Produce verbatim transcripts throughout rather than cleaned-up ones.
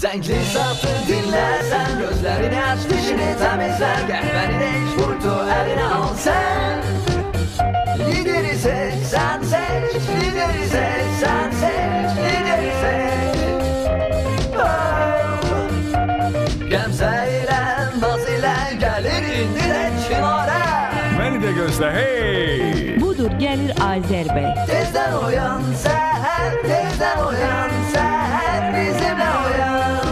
Renkli satır dinlersen, gözlerini aç, dişini temizler, kahveni de iç, kurtu eline al sen. Lideri seç, sen seç, lideri seç, sen seç, lideri seç. Oh. Gemseyle, naz ile gelir indire çınara. Beni de gözle, hey! Budur gelir Azərbay. Tezden uyan seher, tezden uyan seher, bizimle uyan.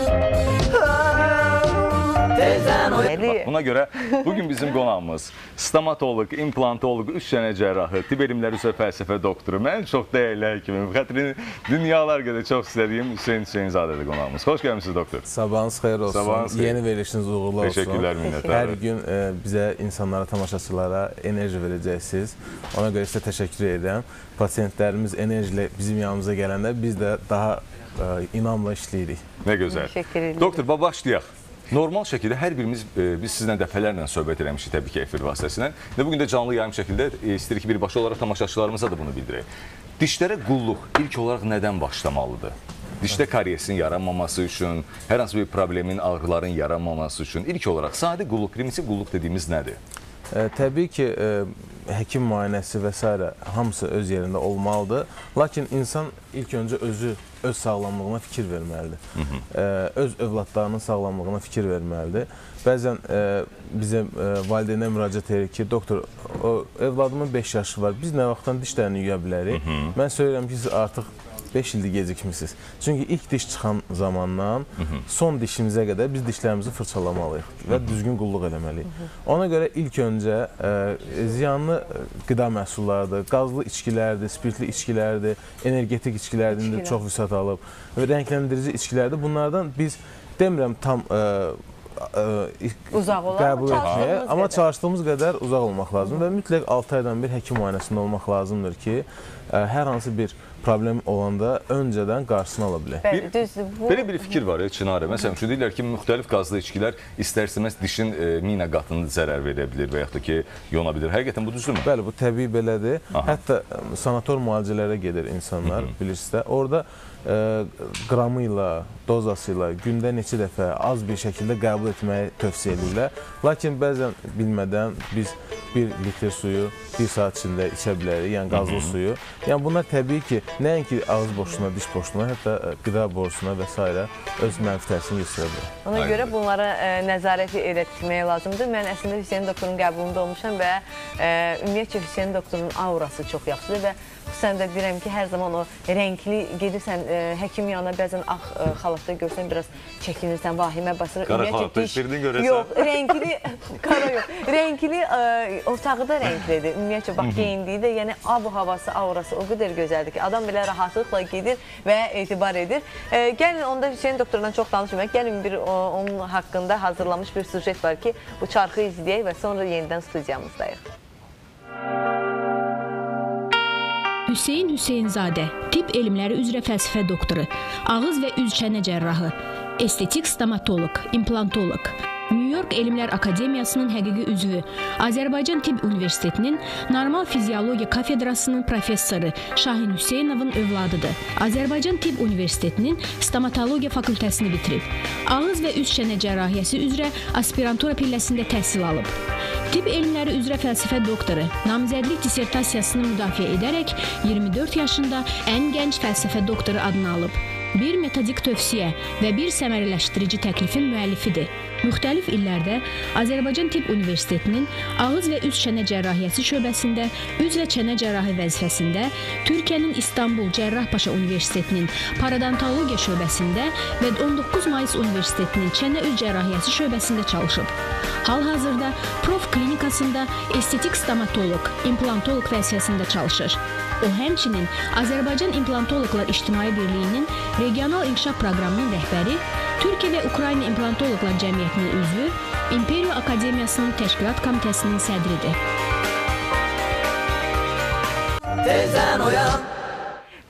Oh. Tezden uyan. Buna göre bugün bizim qonağımız stomatolog, implantolog, üç sene cerrahı, tibb elmləri üzrə fəlsəfə doktoru, mən çox dəyərli həkimim, xətrini dünyalar qədər çox istədiyim Hüseyn Hüseynzadədir qonağımız. Xoş gəlmişsiniz doktor. Sabahınız xeyir olsun. Sabahınız xeyir. Yeni verilişiniz uğurlu olsun. Teşekkürler minnətlər. Hər gün e, bizə, insanlara, tamaşaçılara enerji verəcəksiniz. Ona görə sizə təşəkkür edirəm. Pasientlərimiz enerjilə bizim yanımıza gələndə biz də daha e, inamla işləyirik. Nə gözəl. Təşəkkür edirəm. Doktor, başlayaq. Normal şəkildə hər birimiz, e, biz sizlə dəfələrlə söhbət eləmişik təbii ki, efir vasitəsilə. Və bugün də canlı yayım şəkildə e, istəyirik ki, birbaşa olaraq tamaşaçılarımıza da bunu bildirək. Dişlərə qulluq ilk olaraq nədən başlamalıdır? Dişdə kariesin yaranmaması üçün, hər hansı bir problemin, ağrıların yaranmaması üçün ilk olaraq sadə qulluq, primitiv qulluq dediyimiz nədir? E, təbii ki, e, həkim müayinəsi və s. hamısı öz yerində olmalıdır. Lakin insan ilk öncə özü, öz sağlamlığına fikir verməlidir. Hı -hı. E, öz övladlarının sağlamlığına fikir verməlidir. Bəzən e, bizə e, valideynə müraciət edir ki, doktor, o, evladımın beş yaşı var, biz nə vaxtdan dişlərini yuya bilərik? Hı -hı. Mən söyləyirəm ki, siz artıq beş ildir gecikmişsiniz. Çünki ilk diş çıxan zamandan Hı -hı. son dişimizə qədər biz dişlərimizi fırçalamalıyıq və Hı -hı. düzgün qulluq eləməliyik. Hı -hı. Ona görə ilk öncə e, ziyanlı qida məhsullarıdır, qazlı içkilərdir, spirtli içkilərdir, energetik içkilərdir, İçkilər. çox vüsət alıb, rəngləndirici içkilərdir. Bunlardan biz demirəm tam e, uzaq olan, qəbul etməyə, amma qədər. çalışdığımız qədər uzaq olmaq lazımdır və mütləq altı aydan bir həkim müayinəsində olmaq lazımdır ki, e, hər hansı bir problem olanda öncədən qarşısını ala bilək. Bəli, düzdür. Bu... Belə bir fikir var ya, Çinarə. Məsələn, şu deyirlər ki, müxtəlif qazlı içkilər istər-istəməz dişin e, mina qatını zərər verə bilir və yaxud da ki, yona bilir. Həqiqətən bu düzdürmü? Bəli, bu təbii belədir. Aha. Hətta sanator müalicələrə gedir insanlar, Hı -hı. bilirsiniz də. Orada e, qramı ilə, dozası ilə gündə neçə dəfə az bir şəkildə qəbul etməyi tövsiyə edirlər. Lakin bəzən bilmədən biz bir litr suyu bir saat içində içə bilərik, yəni qazlı Hı -hı. suyu. Yəni bunlar təbii ki, nəinki ağız boşluğuna, diş boşluğuna, hətta qida borusuna və s. öz mənfi təsirini göstərə bilər. Ona Aynen. görə bunlara e, nəzarət etmək lazımdır. Mən əslində Hüseyn doktorun qəbulunda olmuşam və e, ümumiyyətcə Hüseyn doktorun aurası çox yaxşıdır və sən də deyirəm ki, hər zaman o renkli gedirsən, e, həkim yanına bəzən ağ e, xalatda görsən, biraz çəkinirsən, vahimə basır. Qara xalatda işdirdin görəsən? Yox, renkli, qara yox, renkli, e, otağı da renklidir. Ümumiyyətcə, bax, geyindiyi də, yəni ab havası, aurası o qədər gözəldir ki, adam belə rahatlıqla gedir və etibar edir. E, gəlin, onda Hüseyin doktordan çox danışmayaq, gəlin bir o, onun haqqında hazırlamış bir sujet var ki, bu çarxı izləyək və sonra yenidən studiyamızdayıq. Hüseyn Hüseynzadə, tibb elmləri üzrə fəlsəfə doktoru, ağız və üz-çənə cərrahı, estetik stomatoloq, implantoloq, New York Elmlər Akademiyasının həqiqi üzvü, Azərbaycan Tibb Universitetinin Normal Fiziologiya kafedrasının professoru Şahin Hüseynovun övladıdır. Azərbaycan Tibb Universitetinin stomatologiya fakültəsini bitirib. Ağız və üz-çənə cərrahiyyəsi üzrə aspirantura pilləsində təhsil alıb. Tibb elmləri üzrə fəlsəfə doktoru, namizədlik dissertasiyasını müdafiə edərək iyirmi dörd yaşında ən gənc fəlsəfə doktoru adını alıb. Bir metodik tövsiyə və bir səmərələşdirici təklifin müəllifidir. Müxtəlif illərdə Azərbaycan Tibb Universitetinin ağız və üz-çənə cərrahiyyəsi şöbəsində, üz və çənə cərrahi vəzifəsində, Türkiyənin İstanbul Cərrahpaşa Universitetinin paradontologiya şöbəsində və on doqquz Mayıs Universitetinin çənə-üz cərrahiyyəsi şöbəsində çalışıb. Hal-hazırda Prof klinikasında estetik stomatoloq, implantoloq vəzifəsində çalışır. O həmçinin Azərbaycan İmplantoloqlar İctimai Birliyinin regional inkişaf proqramının rəhbəri, Türkiyə və Ukrayna İmplantoloqlar Cəmiyyətinin üzvü, İmperiya Akademiyasının təşkilat komitəsinin sədridir. Tezdən uyan.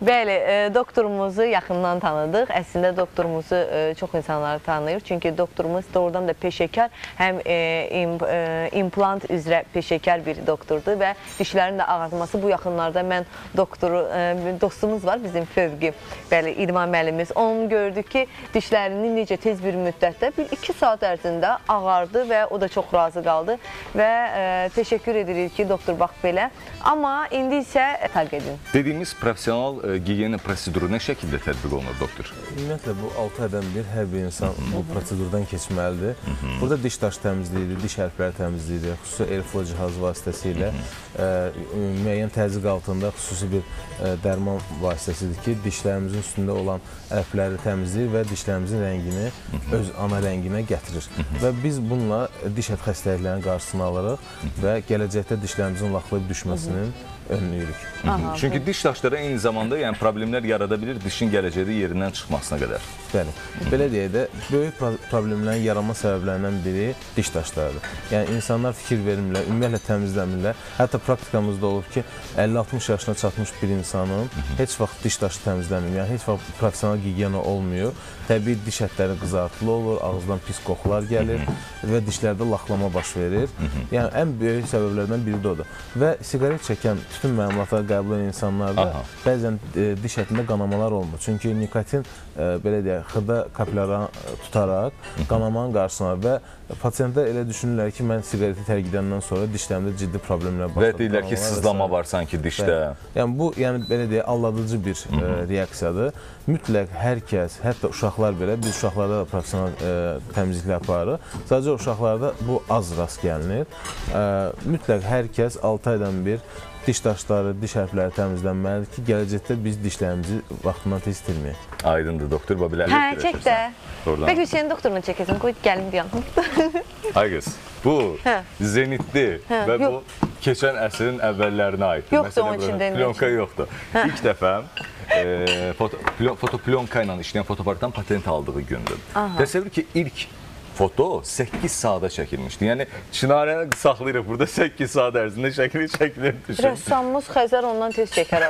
Bəli, e, doktorumuzu yaxından tanıdıq. Əslində doktorumuzu e, çox insanlar tanıyır. Çünki doktorumuz doğrudan da peşəkar, həm e, im, e, implant üzrə peşəkar bir doktordur və dişlərin də ağartması bu yaxınlarda mən doktoru, e, dostumuz var bizim Fövqi, bəli, İdman müəllimimiz. Onun gördük ki, dişlərini necə tez bir müddətdə, bir iki saat ərzində ağardı və o da çox razı qaldı və e, təşəkkür edirik ki, doktor bax belə. Amma indi isə taq edin. Dediyimiz profesional e, gigiyena proseduru nə şəkildə tətbiq olunur, doktor? Ümumiyyətlə, bu altı aydan bir hər bir insan bu prosedurdan keçməlidir. Burada diş daş təmizliyidir, diş hərfləri təmizliyidir, xüsusi airflow cihazı vasitəsilə ə, müəyyən təzyiq altında xüsusi bir ə, dərman vasitəsidir ki, dişlərimizin üstündə olan ərfləri təmizləyir və dişlərimizin rəngini öz ana rənginə gətirir. Və biz bununla diş ət xəstəliklərinin qarşısını alırıq və gələcəkdə dişlərimizin laxlayıb düşməsinin önlüyürük. Aha, Çünki diş daşları eyni zamanda yəni problemlər yarada bilir dişin gələcəkdə yerindən çıxmasına qədər. Bəli. Belə deyək də, böyük problemlərin yaranma səbəblərindən biri diş daşlarıdır. Yəni, insanlar fikir vermirlər, ümumiyyətlə təmizləmirlər. Hətta praktikamızda olub ki, əlli altmış yaşına çatmış bir insanın heç vaxt diş daşı təmizlənmir. Yəni, heç vaxt profesional gigiyena olmuyor. Təbii diş ətləri qızartılı olur, ağızdan pis qoxular gəlir və dişlərdə laxlama baş verir. Yəni, ən böyük səbəblərdən biri də odur. Və siqaret çəkən bütün məlumatları qəbul edən insanlarda Aha. bəzən e, diş ətində qanamalar olmur. Çünki nikotin, e, belə deyək, xırda kapilyara tutaraq qanamanın qarşısına və pasiyentlər elə düşünürlər ki, mən siqareti tərk edəndən sonra dişlərimdə ciddi problemlər başladı. Və deyirlər ki, sızlama var sanki dişdə. Bəli. Yəni, bu, yəni, belə deyək, aldadıcı bir e, reaksiyadır. Mütləq hər kəs, hətta uşaqlar belə, biz uşaqlarda da profesional e, təmizliklə aparırıq. Sadəcə uşaqlarda bu az rast gəlinir. E, mütləq hər kəs altı aydan bir diş daşları, diş hərfləri təmizlənməlidir ki, gələcəkdə biz dişlərimizi vaxtından tez itirməyək. Aydındır, doktor. Babilə Hə, çək də. Bək Hüseyin doktoruna çəkəsin, qoy gəlim bir yanımda. Ay qız, bu hə. zenitli hə, və yox. Bu keçən əsrin əvvəllərinə aiddir. Yoxdur onun içində. Plyonka yoxdur. Hə. İlk dəfə e, foto, fotoplonka ilə işləyən fotoparkdan patent aldığı gündür. Təsəvvür ki, ilk foto səkkiz saata çəkilmişdi. Yəni, Çinarəni saxlayırıq burada səkkiz saat ərzində şəkili çəkilir düşün. Rəssamımız Xəzər ondan tez çəkər.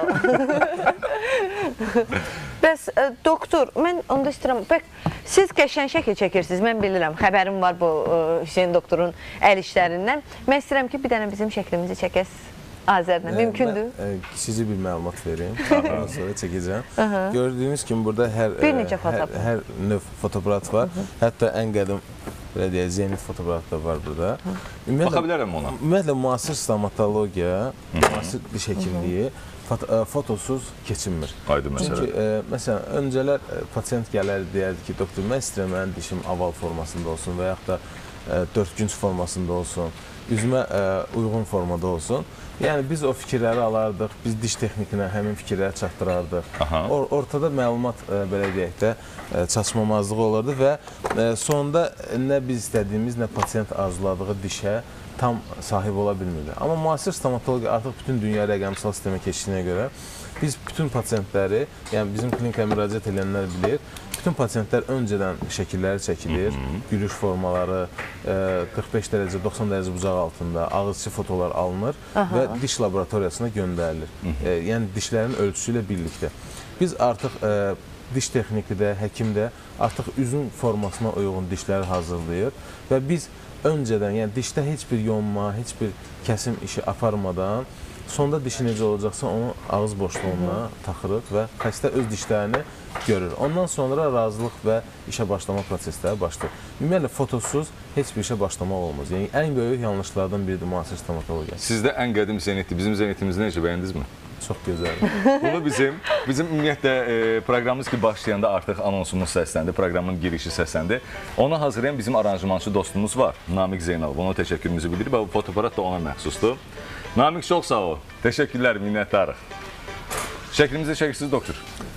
Bəs, e, doktor, mən onda istəyirəm, bək, siz qəşən şəkil çəkirsiniz, mən bilirəm, xəbərim var bu e, Hüseyin doktorun əl işlərindən. Mən istəyirəm ki, bir dənə bizim şəklimizi çəkəsiz. Azərlə, mümkündür. Mən e, sizi bir məlumat vereyim, ondan sonra çəkəcəm. Gördüyünüz kimi burada hər, bir neçə hər, hər növ fotoaparat var. Hı -hı. Hətta ən qədim, belə deyək, zenit fotoaparat da var burada. Baxa bilərəm ona. Ümumiyyətlə, müasir stomatologiya, müasir diş həkimliyi foto, fotosuz keçinmir. Aydın məsələ. Çünki, e, məsələn, öncələr e, pasiyent gələr, deyərdi ki, doktor, mən istəyirəm, mənim dişim aval formasında olsun və yaxud da e, dördgünc formasında olsun, üzümə e, uyğun formada olsun. Yəni, biz o fikirləri alardıq, biz diş texnikinə həmin fikirləri çatdırardıq. Or ortada məlumat, e, belə deyək də, e, çatışmamazlığı olurdu və e, sonunda nə biz istədiyimiz, nə pasiyent arzuladığı dişə tam sahib ola bilmirdi. Amma müasir stomatologiya artıq bütün dünya rəqəmsal sistemə keçdiyinə görə biz bütün pasiyentləri, yəni bizim klinikaya müraciət edənlər bilir, bütün pasiyentlər öncədən şəkilləri çəkilir, gülüş formaları, qırx beş dərəcə, doxsan dərəcə bucaq altında ağızçı fotolar alınır Aha. və diş laboratoriyasına göndərilir. E, yəni dişlərin ölçüsü ilə birlikdə. Biz artıq e, diş texniki də, həkim də artıq üzün formasına uyğun dişləri hazırlayır və biz öncədən, yəni dişdə heç bir yonma, heç bir kəsim işi aparmadan sonda dişi necə olacaqsa onu ağız boşluğuna taxırıq və xəstə öz dişlərini görür. Ondan sonra razılıq və işə başlama prosesləri başlayır. Ümumiyyətlə, fotosuz heç bir işə başlamaq olmaz. Yəni, ən böyük yanlışlardan biridir müasir stomatologiya. Sizdə ən qədim zenitdir. Bizim zenitimizi necə bəyəndinizmi? Çox gözəl. Bunu bizim, bizim ümumiyyətlə e, proqramımız ki, başlayanda artıq anonsumuz səsləndi, proqramın girişi səsləndi. Onu hazırlayan bizim aranjmançı dostumuz var, Namiq Zeynalov. Ona təşəkkürümüzü bildirib və bu fotoaparat da ona məxsusdur. Namiq, çox sağ ol. Təşəkkürlər, minnətdarıq. Şəklimizi çəkirsiniz, doktor.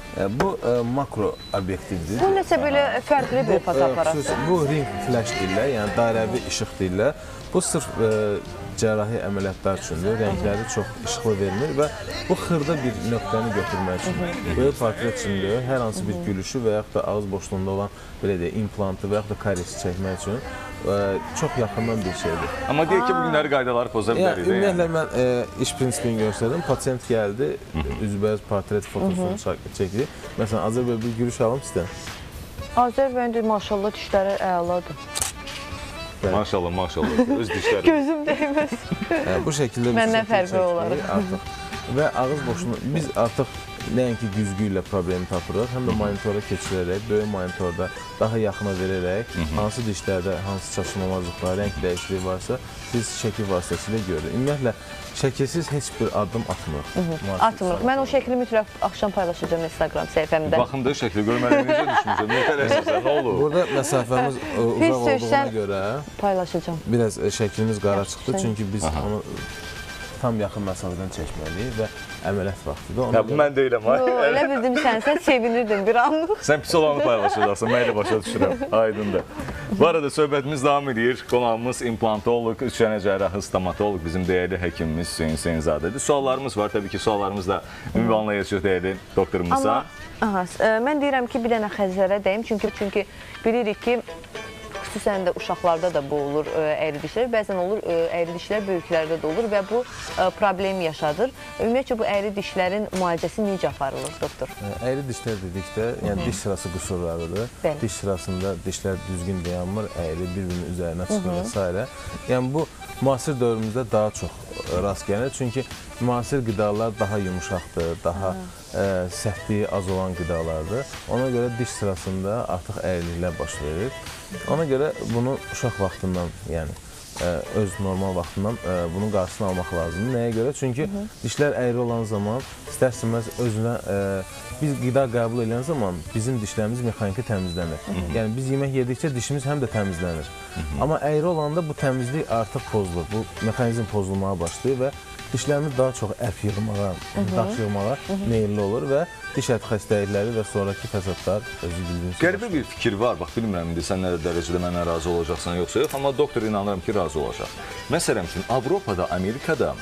Bu e, makro obyektivdir. Bu nəsə belə fərqli bir fotoaparat. Bu ring flash deyirlər, yəni dairəvi işıq deyirlər. Bu sırf e, cərrahi əməliyyatlar üçündür. Rəngləri çox işıqlı vermir və bu xırda bir nöqtəni götürmək üçün, böyük portret üçündür. Hər hansı bir gülüşü və yaxud da ağız boşluğunda olan belə deyək, implantı və yaxud da kariyesi çəkmək üçün ə, çox yaxından bir şeydir. Amma deyək ki, bu günləri qaydaları poza bilərik. Yəni, ümumiyyətlə, mən ə, iş prinsipini göstərdim. Pasiyent gəldi, üzbəüz portret fotosunu çəkdi. Məsələn, Azər bəy bir gülüş alım sizdən. Azər bəy, maşallah, dişləri əladır. Maşallah, maşallah. Öz dişləri. Gözüm dəyməz. Ə, bu şəkildə məndən fərqli olaraq. Artıq. Və ağız boşluğunu biz artıq nəinki güzgü ilə problemi tapırıq, həm də monitora keçirərək, böyük monitorda daha yaxına verərək, hansı dişlərdə hansı çatışmamazlıqlar, rəng dəyişikliyi varsa, biz şəkil vasitəsilə görürük. Ümumiyyətlə, şəkilsiz heç bir addım atmırıq. Atmırıq. Mən o şəkli mütləq axşam paylaşacağım Instagram səhifəmdə. Baxımda şəkli görməli necə düşmüşəm, nə tələsəsən, nə olur? Burada məsafəmiz uzaq olduğuna görə paylaşacağım. Biraz şəklimiz qara çıxdı, çünki biz onu tam yaxın məsafədən çəkməliyik və əməliyyat vaxtıdır. Ya, bu mən deyiləm, ha? Elə bildim sən, sən sevinirdim bir anlıq. Sən pis olanı paylaşacaqsan, mən elə başa düşürəm, aydındır. Bu arada söhbətimiz davam edir. Qonağımız implantoloq, üççənə cərrahı, stomatoloq, bizim dəyərli həkimimiz Hüseyn Hüseynzadədir. Suallarımız var, təbii ki, suallarımız da ünvanlayacaq dəyərli doktorumuza. Amma aha, mən deyirəm ki, bir dənə xəzərə deyim, çünki, çünki bilirik ki, xüsusən də uşaqlarda da bu olur əyri dişlər, bəzən olur əyri dişlər böyüklərdə də olur və bu problem yaşadır. Ümumiyyətlə, bu əyri dişlərin müalicəsi necə aparılır, doktor? Əyri dişlər dedikdə, yəni diş sırası qüsurlarıdır. Diş sırasında dişlər düzgün dayanmır, əyri bir-birinin üzərinə çıxır və s. Yəni, bu müasir dövrümüzdə daha çox rast gəlir. Çünki müasir qidalar daha yumuşaqdır, daha ə, səhvliyi az olan qidalardır. Ona görə diş sırasında artıq əyriliklər baş verir. Ona görə bunu uşaq vaxtından, yəni ə, öz normal vaxtından ə, bunun qarşısını almaq lazımdır. Nəyə görə? Çünki Hı -hı. dişlər əyri olan zaman istər-istəməz özünə ə, biz qida qəbul edən zaman bizim dişlərimiz mexaniki təmizlənir. Hı -hı. Yəni biz yemək yedikcə dişimiz həm də təmizlənir. Hı -hı. Amma əyri olanda bu təmizlik artıq pozulur. Bu mexanizm pozulmağa başlayır və dişlərimiz daha çox ərk yığmağa, daş yığmağa meyilli olur və diş əti xəstəlikləri və sonraki fəsadlar özü bildiyiniz. Qəribə bir fikir var, bax, bilmirəm indi sən nə dərəcədə mənə razı olacaqsan yoxsa yox, amma doktor inanıram ki, razı olacaq. Məsələn üçün, Avropada, Amerikada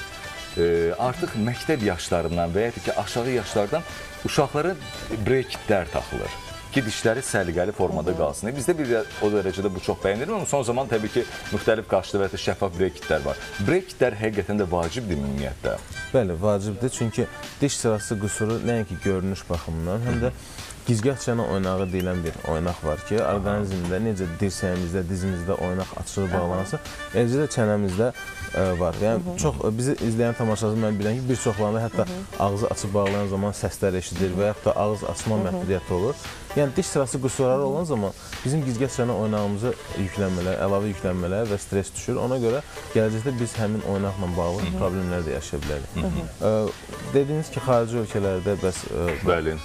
e, artıq məktəb yaşlarından və ya ki, aşağı yaşlardan uşaqlara brekitlər taxılır ki, dişləri səliqəli formada qalsın. Bizdə bir o dərəcədə bu çox bəyənilir, amma son zaman təbii ki, müxtəlif qaşlı və ya şəffaf brekitlər var. Brekitlər həqiqətən də vacibdir ümumiyyətlə. Bəli, vacibdir. Çünki diş sırası qüsuru nəinki görünüş baxımından, həm də gizgah çənə oynağı deyilən bir oynaq var ki, orqanizmdə necə dirsəyimizdə, dizimizdə oynaq açılır, bağlanırsa, eləcə də çənəmizdə ə, var. Yəni, Hı -hı. çox, bizi izləyən tamaşaçı mən bilən ki, bir çoxlarında hətta Hı -hı. ağzı açıb bağlayan zaman səslər eşidir və yaxud da ağız açma məhdudiyyəti olur. Yəni, diş sırası qüsurları olan zaman bizim gizgah çənə oynağımıza yüklənmələr, əlavə yüklənmələr və stres düşür. Ona görə gələcəkdə biz həmin oynaqla bağlı Hı -hı. problemlər də yaşaya bilərik. Hı -hı. Ə, dediyiniz ki, xarici ölkələrdə bəs... Ə, Bəli,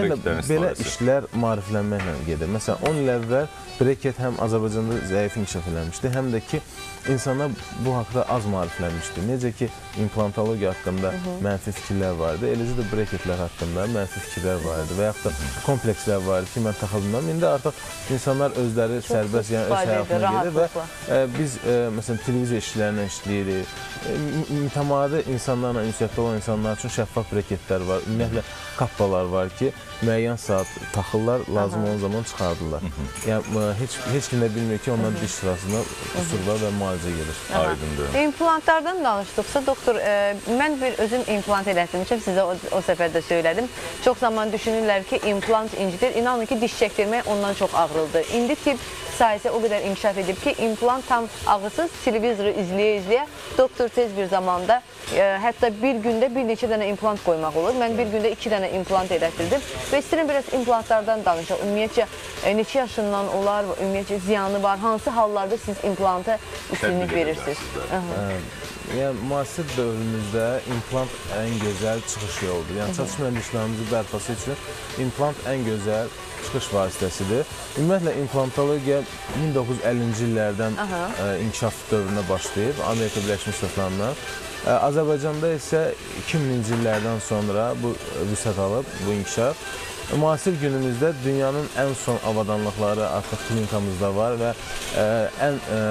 belə işlər maariflənməklə gedir. Məsələn, on il əvvəl breket həm Azərbaycanda zəif inkişaf eləmişdi, həm də ki, insanlar bu haqda az maariflənmişdi. Necə ki, implantologiya haqqında Hı -hı. mənfi fikirlər vardı, eləcə də breketlər haqqında mənfi fikirlər vardı və yaxud da komplekslər vardı ki, mən taxa bilməm. İndi artıq insanlar özləri Çox sərbəst, yəni öz həyatına gedir və ə, biz, ə, məsələn, televiziya işçilərindən işləyirik. Mütəmadi insanlarla, ünsiyyətdə olan insanlar üçün şəffaf breketlər var, ümumiyyətlə kappalar var ki, müəyyən saat taxırlar, lazım olan zaman çıxardırlar. Yəni, heç, heç kim də bilmir ki, ondan diş sırasında qüsur var və müalicə gedir. Aydındır. İmplantlardan danışdıqsa, doktor, e, mən bir özüm implant elətdirmişəm, sizə o, o səfər də söylədim. Çox zaman düşünürlər ki, implant incidir. İnanın ki, diş çəkdirmək ondan çox ağrılıdır. İndi tibb sayəsi o qədər inkişaf edib ki, implant tam ağrısız, televizoru izləyə-izləyə doktor tez bir zamanda, e, hətta bir gündə bir neçə dənə implant qoymaq olur. Mən bir gündə iki dənə implant elətdirdim və istəyirəm biraz implantlardan danışaq. Ümumiyyətcə, e, neçə yaşından olar, ümumiyyətcə ziyanı var, hansı hallarda siz implanta üstünlük verirsiniz? Yəni, müasir dövrümüzdə implant ən gözəl çıxış yoludur. Yəni, çatışmayan dişlərimizin bərpası üçün implant ən gözəl çıxış vasitəsidir. Ümumiyyətlə, implantologiya min doqquz yüz əllinci illərdən ə, inkişaf dövrünə başlayıb, Amerika Birləşmiş Ştatlarından. Azərbaycanda isə iki mininci illərdən sonra bu vüsət alıb, bu inkişaf. müasir günümüzdə dünyanın ən son avadanlıqları artıq klinikamızda var və ə, ən ə,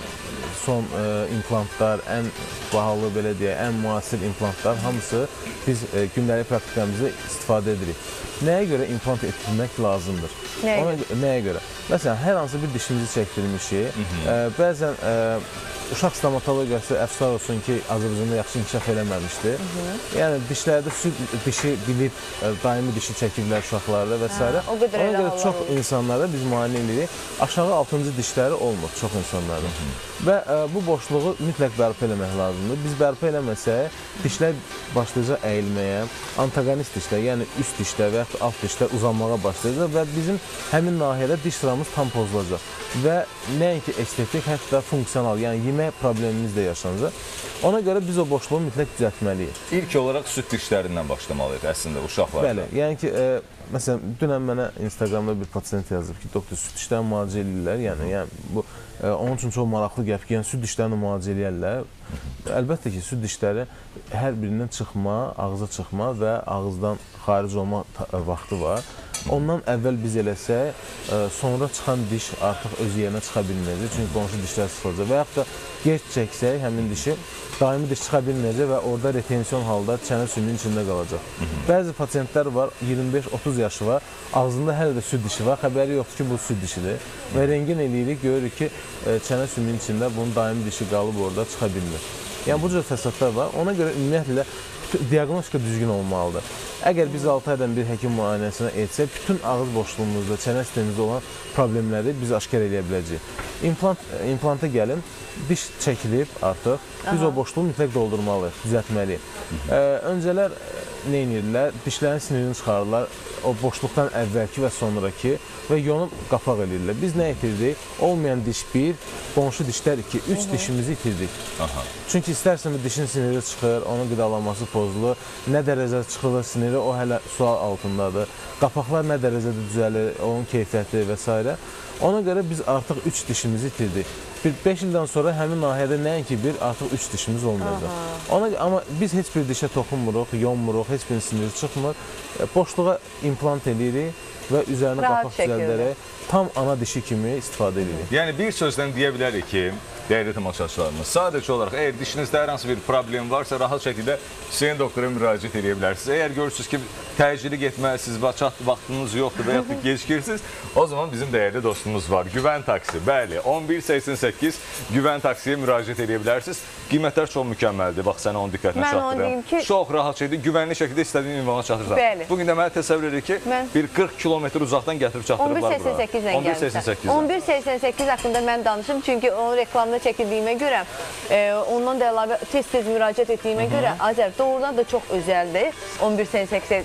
son ə, implantlar, ən bahalı, belə deyək, ən müasir implantlar hamısı biz ə, gündəlik praktikamızda istifadə edirik. Nəyə görə implant etdirmək lazımdır? Nəyə Ona, görə? nəyə görə? Məsələn, hər hansı bir dişimizi çəkdirmişik, ə, bəzən ə, uşaq stomatologiyası əfsar olsun ki, Azərbaycanda yaxşı inkişaf eləməmişdir. Hı -hı. Yəni dişlərdə süd dişi bilib, ə, daimi dişi çəkiblər uşaqlarda və s. O qədər Ona görə çox olur. insanlarda biz müayinə edirik. Aşağı altıncı dişləri olmur çox insanlarda. Hı -hı. Və ə, bu boşluğu mütləq bərpa eləmək lazımdır. Biz bərpa eləməsək, dişlər başlayacaq əyilməyə, antagonist dişlər, yəni üst dişlər və yaxud alt dişlər uzanmağa başlayacaq və bizim həmin nahiyədə diş sıramız tam pozulacaq. Və nəinki estetik, hətta funksional, yəni yemək problemimiz də yaşanacaq. Ona görə biz o boşluğu mütləq düzəltməliyik. İlk olaraq süd dişlərindən başlamalıyıq əslində uşaqlar. Bəli, yəni ki, ə, məsələn, dünən mənə Instagramda bir pasient yazıb ki, doktor, süd dişlərini müalicə edirlər, yəni, yəni bu ə, onun üçün çox maraqlı gəp ki, yəni süd dişlərini müalicə edirlər. Əlbəttə ki, süd dişləri hər birindən çıxma, ağıza çıxma və ağızdan xaric olma vaxtı var. Ondan əvvəl biz eləsək, sonra çıxan diş artıq öz yerinə çıxa bilməyəcək, çünki qonşu dişlər sıxılacaq. Və yaxud da gec çəksək həmin dişi, daimi diş çıxa bilməyəcək və orada retensiyon halda çənə sümüyünün içində qalacaq. Bəzi pasiyentlər var, iyirmi beş otuz yaşı var, ağzında hələ də süd dişi var, xəbəri yoxdur ki, bu süd dişidir. Və rentgen eləyirik, görürük ki, çənə sümüyünün içində bunun daimi dişi qalıb orada çıxa bilmir. Yəni bu cür fəsadlar var. Ona görə ümumiyyətlə diaqnostika düzgün olmalıdır. Əgər biz altı aydan bir həkim müayinəsinə etsək, bütün ağız boşluğumuzda, çənə sistemimizdə olan problemləri biz aşkar edə biləcəyik. İmplant, implanta gəlin, diş çəkilib artıq, biz Aha. o boşluğu mütləq doldurmalıyıq, düzəltməliyik. Ə, öncələr nə edirlər? Dişlərin sinirini çıxarırlar, o boşluqdan əvvəlki və sonraki və yonub qapaq edirlər. Biz nə itirdik? Olmayan diş bir, qonşu dişlər iki, üç Hı -hı. dişimizi itirdik. Aha. Çünki istərsəm dişin siniri çıxır, onun qidalanması pozulur, nə dərəcədə çıxılır siniri, o hələ sual altındadır. Qapaqlar nə dərəcədə düzəlir, onun keyfiyyəti və s. Ona görə biz artıq üç dişimizi itirdik. Bir beş ildən sonra həmin nahiyədə nəinki bir, artıq üç dişimiz olmayacaq. Ona, amma biz heç bir dişə toxunmuruq, yonmuruq, heç bir siniri çıxmır. Boşluğa implant edirik və üzərinə Rahat qapaq düzəldərək tam ana dişi kimi istifadə edirik. Yəni bir sözlə deyə bilərik ki, dəyərli tamaşaçılarımız, sadəcə olaraq əgər dişinizdə hər hansı bir problem varsa, rahat şəkildə Hüseyn doktora müraciət edə bilərsiniz. Əgər görürsünüz ki, təcili getməlisiniz, vaxtınız yoxdur və yaxud da gecikirsiniz, o zaman bizim dəyərli dostumuz var. Güvən taksi, bəli, on bir səksən səkkiz Güvən taksiyə müraciət edə bilərsiniz. Qiymətlər çox mükəmməldir, bax sənə onun diqqətinə çatdırıram. Ki... Çox rahat şeydir, güvənli şəkildə istədiyin ünvana çatdırırsan. Bəli. Bugün də mənə təsəvvür edir ki, mən... bir qırx kilometr uzaqdan gətirib çatdırıblar bura. on bir səksən səkkiz on bir səksən səkkiz haqqında mən danışım, çünki onun reklamını çəkildiyimə görə, e, ondan da əlavə tez-tez müraciət etdiyimə Hı -hı. görə, Azər doğrudan da çox özəldir, on bir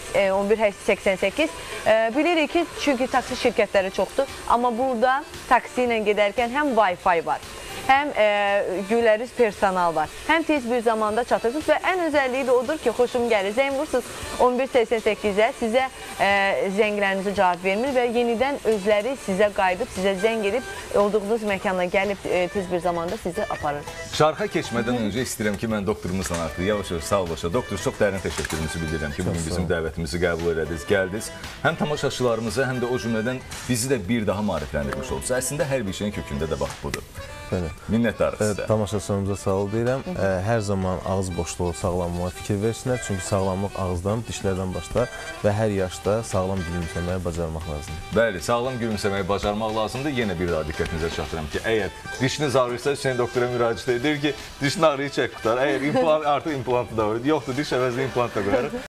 səksən səkkiz. E, bilirik ki, çünki taksi şirkətləri çoxdur, amma burada taksi ilə gedərkən həm Wi-Fi var, həm e, güləriz personal var, həm tez bir zamanda çatırsınız və ən özəlliyi də odur ki, xoşum gəlir. Zəng vursunuz on bir səksən səkkizə, sizə e, zənglərinizi cavab vermir və yenidən özləri sizə qayıdıb, sizə zəng edib, olduğunuz məkana gəlib e, tez bir zamanda sizi aparır. Şarxa keçmədən öncə istəyirəm ki, mən doktorumuzla artıq yavaş-yavaş sağ olaşa. Doktor, çox dərin təşəkkürümüzü bildirirəm ki, bugün bizim dəvətimizi qəbul edədiniz, gəldiniz. Həm tamaşaçılarımıza, həm də o cümlədən bizi də bir daha maarifləndirmiş oldu. Əslində hər bir şeyin kökündə də bax budur. Bəli. Minnətdarıq sizə. Tamaşaçılarımıza sağ ol deyirəm. Hər zaman ağız boşluğu sağlamlığa fikir versinlər. Çünki sağlamlıq ağızdan, dişlərdən başlar və hər yaşda sağlam gülümsəməyi bacarmaq lazımdır. Bəli, sağlam gülümsəməyi bacarmaq lazımdır. Yenə bir daha diqqətinizə çatdırıram ki, əgər dişiniz ağrıyırsa, Hüseyn doktora müraciət edir ki, dişin ağrıyı çək qutar. Əgər implant, artıq implantı da var, yoxdur, diş əvəzli implant da qoyarıq.